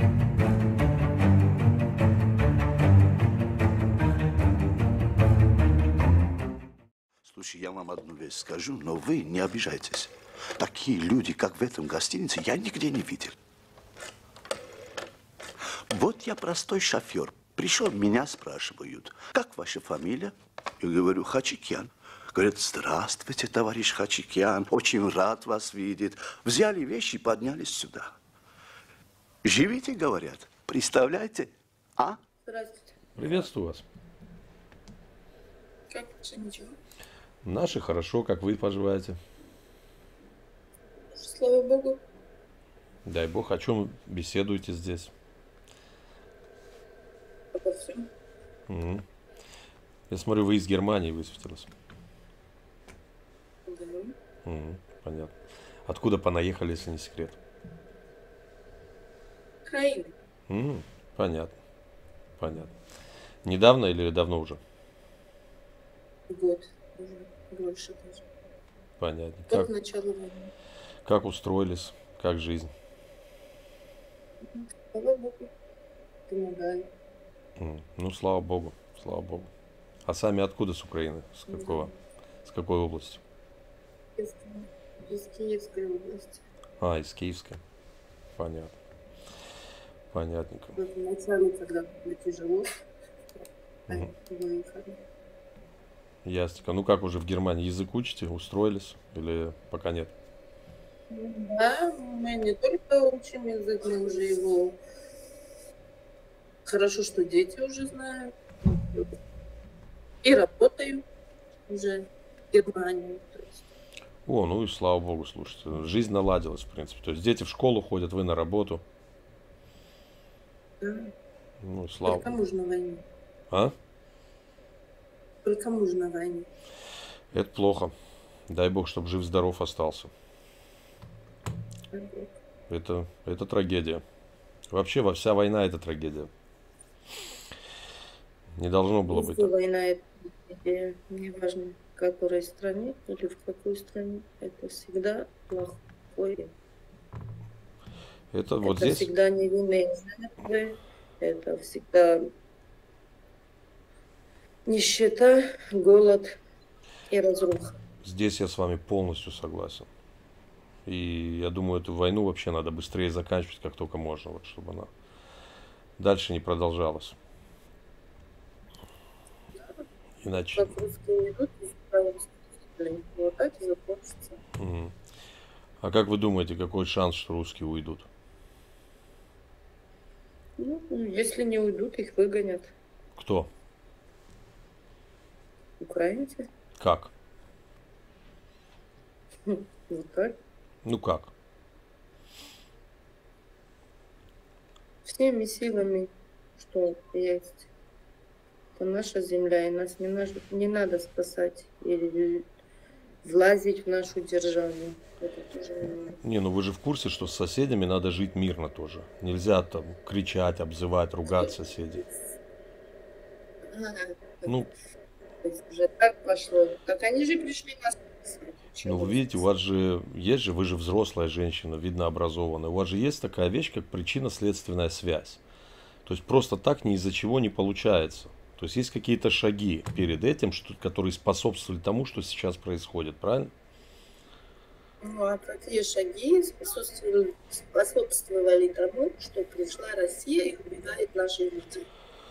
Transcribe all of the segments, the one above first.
Слушай, я вам одну вещь скажу, но вы не обижайтесь. Такие люди, как в этом гостинице, я нигде не видел. Вот я простой шофер. Пришел, меня спрашивают, как ваша фамилия? Я говорю, Хачикян. Говорят, здравствуйте, товарищ Хачикян, очень рад вас видеть. Взяли вещи и поднялись сюда. Живите, говорят, представляете, а? Здравствуйте. Приветствую вас. Как все, ничего? Наши хорошо, как вы поживаете? Слава Богу. Дай Бог, о чем беседуете здесь? Обо всем. Угу. Я смотрю, вы из Германии высветились. Да. Угу, понятно. Откуда понаехали, если не секрет? Украина. Угу, понятно. Понятно. Недавно или давно уже? Год. Уже больше даже. Понятно. Как начало войны. Как устроились? Как жизнь? Слава Богу. Помогаю. Ну, слава Богу, слава Богу. А сами откуда с Украины? С какого? С какой области? Из Киевской области. А, из Киевской. Понятно. Понятненько. Вот вначале, когда было тяжело, выехали. Ясненько. Ну как уже в Германии язык учите? Устроились? Или пока нет? Да, мы не только учим язык, мы уже его... Хорошо, что дети уже знают. И работаю уже в Германии. То есть. О, ну и слава Богу, слушайте. Жизнь наладилась, в принципе. То есть дети в школу ходят, вы на работу. Да. Ну, слава Только муж на войне. А? Только муж на войне. Это плохо. Дай Бог, чтобы жив-здоров остался. Это трагедия. Вообще, вся война это трагедия. Не должно было быть так. Война это неважно, в какой стране или в какой стране, это всегда плохое. Это вот здесь... всегда невинные жертвы, это всегда нищета, голод и разруха. Здесь я с вами полностью согласен. И я думаю, эту войну вообще надо быстрее заканчивать, как только можно, вот, чтобы она дальше не продолжалась. Иначе... Как русские идут, вот так и закончится. Угу. А как вы думаете, какой шанс, что русские уйдут? Ну, если не уйдут, их выгонят. Кто? Украинцы. Как? Вот так. Ну как? Всеми силами, что есть. Это наша земля, и нас не надо спасать или влазить в нашу державу. Это тоже... Не, ну вы же в курсе, что с соседями надо жить мирно тоже. Нельзя там кричать, обзывать, ругать соседей. Ну, уже так пошло. Так они же пришли нас спасать. Ну, вы видите, у вас же есть же, вы же взрослая женщина, видно образованная. У вас же есть такая вещь, как причинно-следственная связь. То есть просто так ни из-за чего не получается. То есть есть какие-то шаги перед этим, которые способствовали тому, что сейчас происходит, правильно? Ну, а какие шаги способствовали тому, что пришла Россия и убивает наших людей?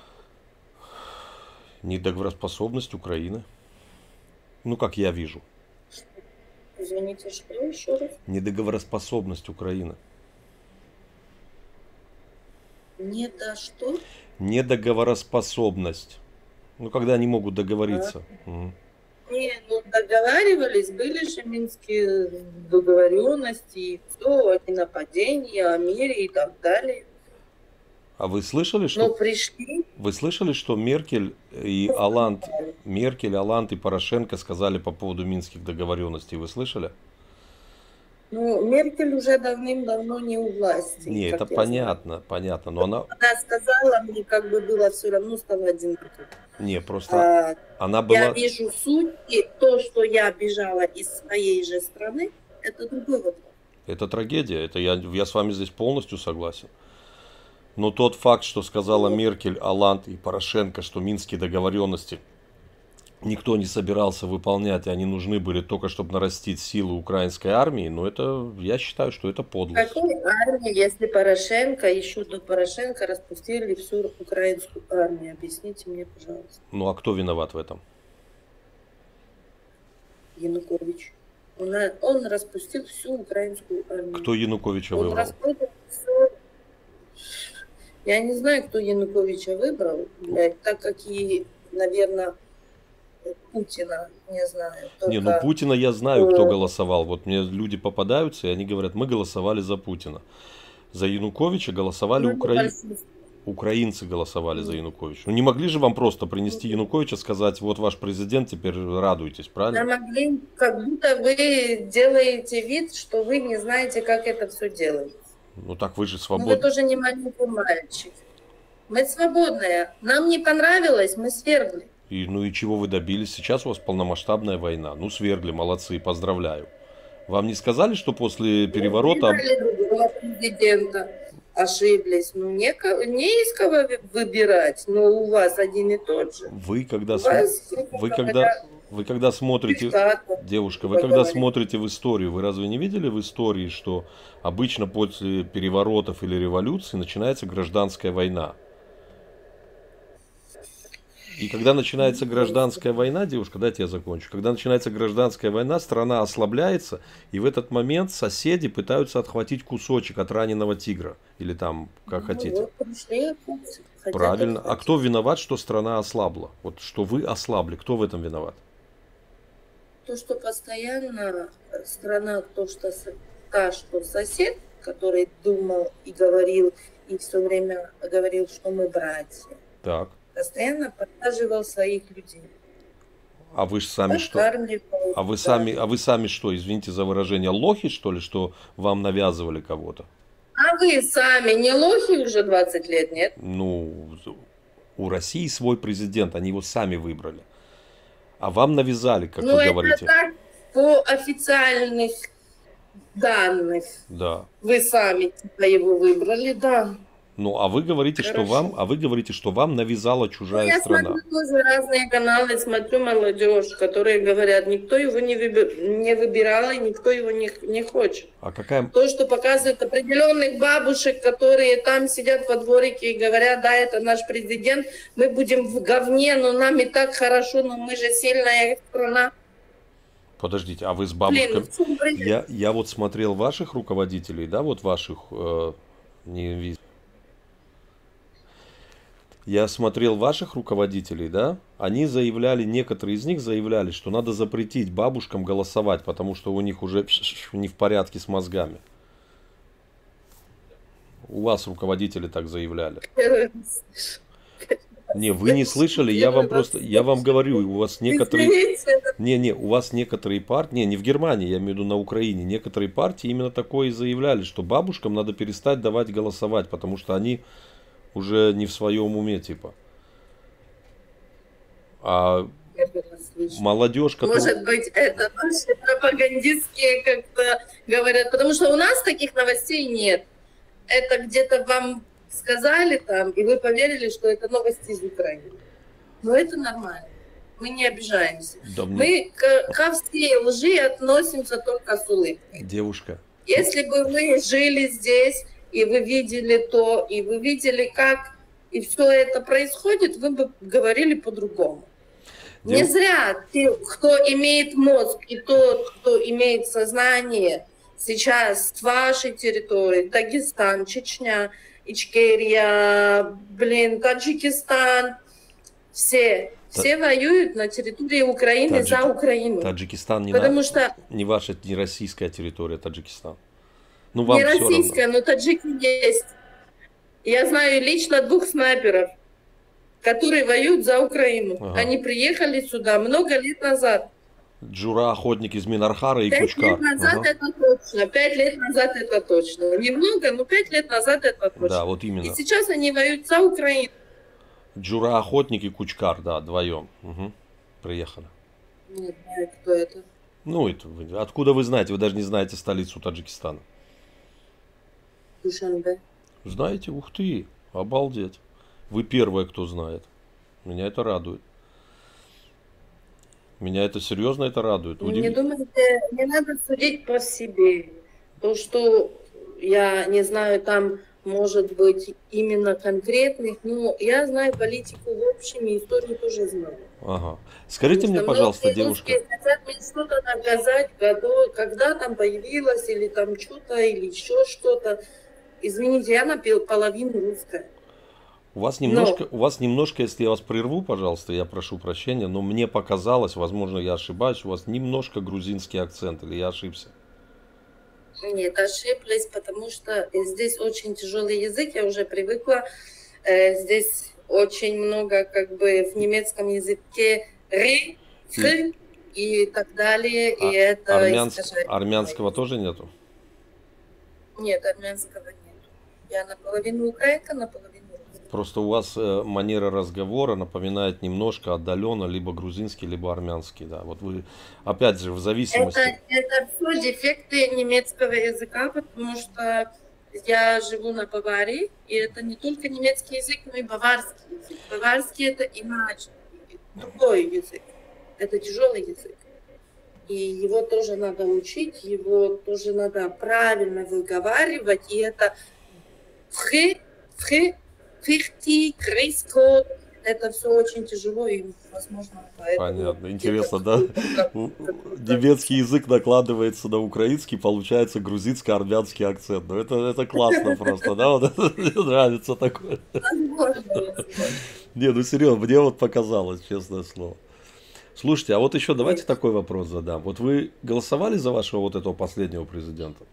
Недоговороспособность Украины. Ну, как я вижу. Извините, что еще раз? Недоговороспособность Украины. Не до что? Недоговороспособность. Ну, когда они могут договориться. Угу. Не, ну договаривались, были же минские договоренности, и все, о ненападении, о мире и так далее. А вы слышали, что... Но пришли... Вы слышали, что Меркель и Оланд и Порошенко сказали по поводу минских договоренностей? Вы слышали? Ну, Меркель уже давным-давно не у власти. Не, это понятно, понятно, но она... Она сказала, мне как бы было все равно, стало одинаково. Не, просто она была... Я вижу суть, и то, что я бежала из своей же страны, это другой вопрос. Это трагедия, это я с вами здесь полностью согласен. Но тот факт, что сказала Меркель, Оланд и Порошенко, что минские договоренности никто не собирался выполнять, и они нужны были только, чтобы нарастить силы украинской армии, но это, я считаю, что это подлость. Какой армии, если Порошенко, еще до Порошенко распустили всю украинскую армию? Объясните мне, пожалуйста. Ну а кто виноват в этом? Янукович. Он распустил всю украинскую армию. Кто Януковича Он выбрал? распутал всё. Я не знаю, кто Януковича выбрал, блядь, так как и, наверное, Путина, не знаю. Не, ну только, Путина я знаю, кто голосовал. Вот мне люди попадаются, и они говорят, мы голосовали за Путина. За Януковича голосовали ну, большинство. украинцы голосовали за Януковича. Ну не могли же вам просто принести Януковича, сказать, вот ваш президент, теперь радуйтесь, Да правильно? могли, как будто вы делаете вид, что вы не знаете, как это все делается. Ну так вы же Ну, вы свободны. тоже не маленький мальчик. Мы свободные. Нам не понравилось, мы свергли. И, ну и чего вы добились? Сейчас у вас полномасштабная война. Ну свергли, молодцы, поздравляю. Вам не сказали, что после переворота... Выбрали другого президента. Ошиблись. Ну, не из кого выбирать, но у вас один и тот же. Вы когда, У вас, вы когда смотрите... диктатор. Девушка, вы когда смотрите в историю, вы разве не видели в истории, что обычно после переворотов или революции начинается гражданская война? И когда начинается гражданская война, девушка, дайте я закончу. Когда начинается гражданская война, страна ослабляется, и в этот момент соседи пытаются отхватить кусочек от раненого тигра. Или там, как хотите. Вот пришли, хотят Правильно. А отхватить. кто виноват, что страна ослабла? Вот что вы ослабли, кто в этом виноват? То, что постоянно страна, та, что сосед, который думал и говорил, и все время говорил, что мы братья, Так. постоянно подсаживал своих людей. А вы же сами что? Подкармливал, А вы да. сами что, извините за выражение, лохи, что ли, что вам навязывали кого-то? А вы сами не лохи уже 20 лет, нет? Ну, у России свой президент, они его сами выбрали. А вам навязали, как Ну, вы это говорите. так по официальных данных. Да. Вы сами типа его выбрали, да. Ну, а вы говорите, что Хорошо. вам навязала Ну, чужая я страна. смотрю тоже разные каналы, смотрю молодежь, которые говорят, никто его не выбирал и никто его не хочет. А какая... То, что показывают определенных бабушек, которые там сидят во дворике и говорят, да, это наш президент, мы будем в говне, но нам и так хорошо, но мы же сильная страна. Подождите, а вы с Блин, бабушками... в чем бред? Я вот смотрел ваших руководителей, да, вот ваших... Я смотрел ваших руководителей, да, они заявляли, некоторые из них заявляли, что надо запретить бабушкам голосовать, потому что у них уже не в порядке с мозгами. У вас руководители так заявляли. Не, вы не слышали, я вам говорю, у вас некоторые... Извините, Не, у вас некоторые партии, не в Германии, я имею в виду на Украине, некоторые партии именно такое и заявляли, что бабушкам надо перестать давать голосовать, потому что они уже не в своем уме, типа. А молодежь, которая... может быть, это наши пропагандистские как-то говорят, потому что у нас таких новостей нет. Это где-то вам сказали там, и вы поверили, что это новости из Украины. Но это нормально. Мы не обижаемся. Да мне... Мы ко всей лжи относимся только с улыбкой. Девушка. Если бы вы жили здесь, и вы видели то, и вы видели, как и все это происходит, вы бы говорили по-другому. Не зря те, кто имеет мозг, и тот, кто имеет сознание сейчас с вашей территории, Дагестан, Чечня, Ичкерия, Таджикистан, все воюют на территории Украины за Украину. Таджикистан Потому что не ваша, не российская территория, Таджикистан. Ну, вам не все российская, равно. но таджики есть. Я знаю лично 2 снайперов, которые воюют за Украину. Ага. Они приехали сюда много лет назад. Джура, охотник из Минархара и 5 Кучкар. лет назад Ага. это точно. 5 лет назад это точно. Немного, но 5 лет назад это точно. Да, вот именно. И сейчас они воюют за Украину. Джура, охотник и Кучкар, да, вдвоем. Угу. Приехали. Не знаю, кто это. Ну, это откуда вы знаете? Вы даже не знаете столицу Таджикистана. Душанбе. Знаете, ух ты. Обалдеть. Вы первые, кто знает. Меня это радует. Меня это серьезно это радует. Не думайте, не надо судить по себе. То, что я не знаю, там может быть именно конкретных, но я знаю политику в общем и историю тоже знаю. Ага. Скажите мне, пожалуйста, девушка. Хотят мне что-то наказать, когда там появилось, или там что-то, или еще что-то. Извините, я половину русская. У вас немножко, если я вас прерву, пожалуйста, я прошу прощения, но мне показалось, возможно, я ошибаюсь, у вас немножко грузинский акцент, или я ошибся? Нет, ошиблись, потому что здесь очень тяжелый язык, я уже привыкла. Здесь очень много, как бы, в немецком языке ри, х и так далее. И это армянского тоже нету? Нет, армянского нет. Я наполовину украинка, наполовину русская. Просто у вас манера разговора напоминает немножко отдаленно либо грузинский, либо армянский. Да. Вот вы, опять же, в зависимости... Это все дефекты немецкого языка, потому что я живу на Баварии, и это не только немецкий язык, но и баварский язык. Баварский это иначе, другой язык. Это тяжелый язык. И его тоже надо учить, его тоже надо правильно выговаривать, и это фихти, крейскот, это все очень тяжело, и, возможно, поэтому... Понятно, интересно, да? Немецкий язык накладывается на украинский, получается грузинско-армянский акцент. Ну, это классно просто, да? Мне нравится такое. Не, ну серьезно, мне вот показалось, честное слово. Слушайте, а вот еще давайте такой вопрос задам. Вот вы голосовали за вашего вот этого последнего президента?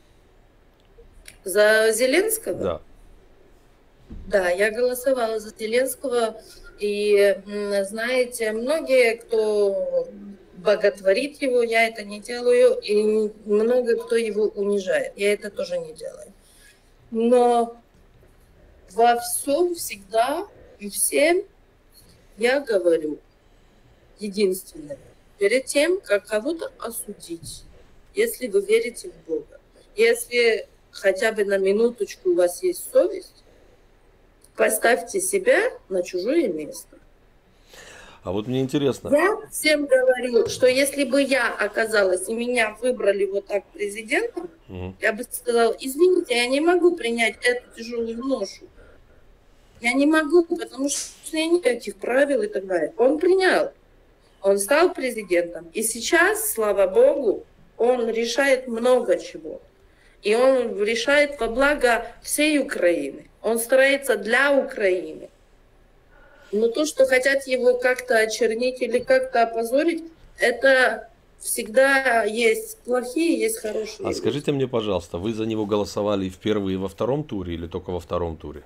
За Зеленского? Да. Да, я голосовала за Зеленского, и, знаете, многие, кто боготворит его, я это не делаю, и много кто его унижает, я это тоже не делаю. Но во всем, всегда и всем я говорю единственное, перед тем, как кого-то осудить, если вы верите в Бога, если хотя бы на минуточку у вас есть совесть, поставьте себя на чужое место. А вот мне интересно. Я всем говорю, что если бы я оказалась и меня выбрали вот так президентом, я бы сказала, извините, я не могу принять эту тяжелую ношу. Я не могу, потому что я не знаю этих правил и так далее. Он принял. Он стал президентом. И сейчас, слава Богу, он решает много чего. И он решает во благо всей Украины. Он старается для Украины. Но то, что хотят его как-то очернить или как-то опозорить, это всегда есть плохие, есть хорошие. А скажите мне, пожалуйста, вы за него голосовали и в первом, и во втором туре, или только во втором туре?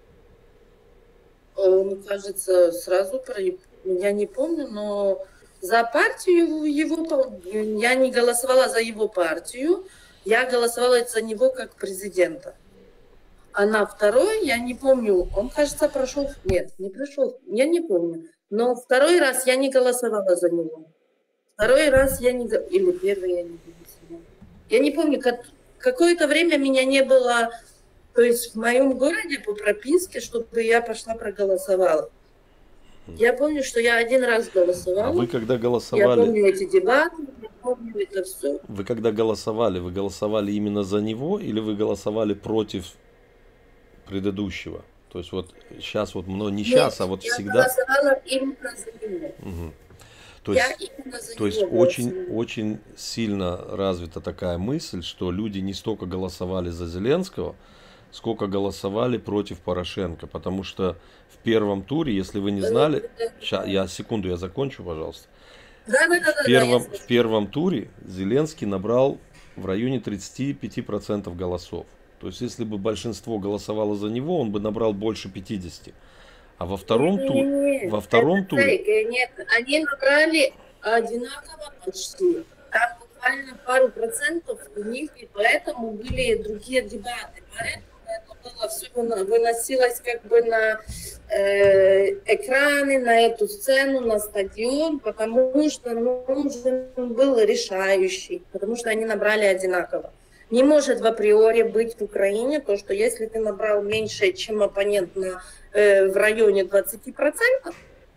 Он, кажется, сразу, я не помню, но за партию его, я не голосовала за его партию, я голосовала за него как президента. А на второй, я не помню, он, кажется, прошел, нет, не прошел, я не помню. Но второй раз я не голосовала за него. Второй раз я не, или первый я не голосовала. Я не помню, какое-то время меня не было, то есть в моем городе по прописке, чтобы я пошла проголосовала. Я помню, что я один раз голосовала. А вы когда голосовали... Я помню эти дебаты, я помню это все. Вы когда голосовали, вы голосовали именно за него или вы голосовали против предыдущего? То есть вот сейчас вот, но не сейчас, Нет, а вот я всегда... голосовала именно за него. Угу. То есть очень сильно развита такая мысль, что люди не столько голосовали за Зеленского, сколько голосовали против Порошенко. Потому что в первом туре, если вы не знали... Сейчас, я закончу, пожалуйста. В первом туре Зеленский набрал в районе 35% голосов. То есть, если бы большинство голосовало за него, он бы набрал больше 50. А во втором туре... Нет, они набрали одинаково почти. Там буквально пару процентов у них, и поэтому были другие дебаты. Поэтому это было все выносилось как бы на экраны, на эту сцену, на стадион, потому что нужен был решающий, потому что они набрали одинаково. Не может в априори быть в Украине то, что если ты набрал меньше, чем оппонент в районе 20%,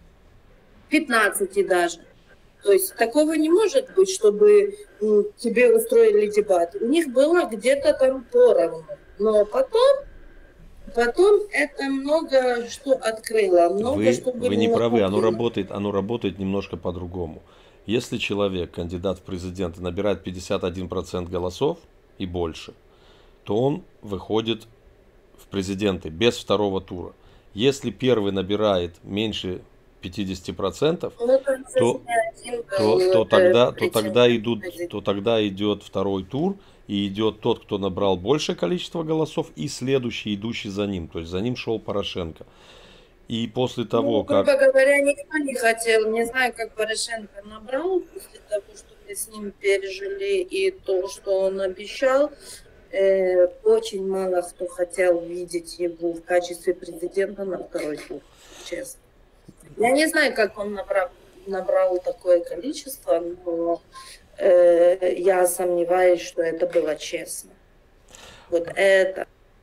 15 даже, то есть такого не может быть, чтобы тебе устроили дебаты. У них было где-то там поровну. Но потом это много что открыло. Много что Вы не было правы, накоплено. оно работает немножко по-другому. Если человек, кандидат в президенты, набирает 51% голосов и больше, то он выходит в президенты без второго тура. Если первый набирает меньше 50%, Ну, там же то, не один был претендент. то тогда идет второй тур, и идет тот, кто набрал большее количество голосов, и следующий, идущий за ним. То есть за ним шел Порошенко. И после Ну, того, грубо как... говоря, никто не хотел. Не знаю, как Порошенко набрал после того, что мы с ним пережили, и то, что он обещал. Очень мало кто хотел видеть его в качестве президента на второй тур, честно. Я не знаю, как он набрал такое количество, но я сомневаюсь, что это было честно. Вот это.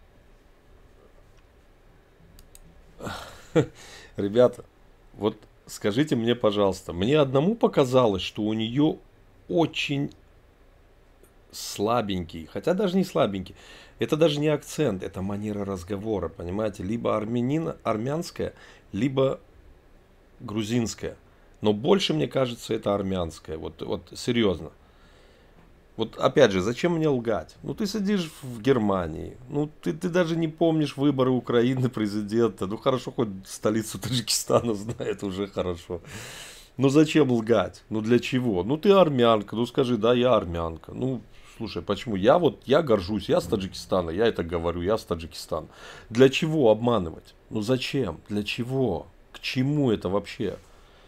Ребята, вот скажите мне, пожалуйста, мне одному показалось, что у нее очень слабенький, хотя даже не слабенький, это даже не акцент, это манера разговора, понимаете, либо армянская, либо грузинская, но больше, мне кажется, это армянская, вот серьезно. Вот опять же, зачем мне лгать? Ну ты сидишь в Германии, ну ты даже не помнишь выборы Украины президента, ну хорошо, хоть столицу Таджикистана знает, уже хорошо. Ну зачем лгать? Ну для чего? Ну ты армянка, ну скажи, да, я армянка. Ну слушай, почему? Я горжусь, я с Таджикистана, я это говорю, я с Таджикистана. Для чего обманывать? Ну зачем? Для чего? К чему это вообще?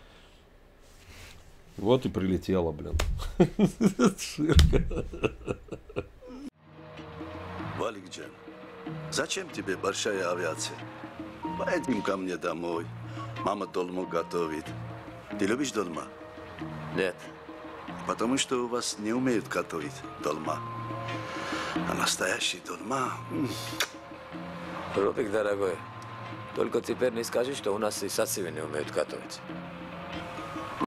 Вот и прилетело, блин. Ширка. Валикджан, зачем тебе большая авиация? Поедем ко мне домой. Мама долму готовит. Ты любишь долма? Нет. Потому что у вас не умеют готовить долма. А настоящий долма... Робик, дорогой, только теперь не скажи, что у нас и сациви не умеют готовить.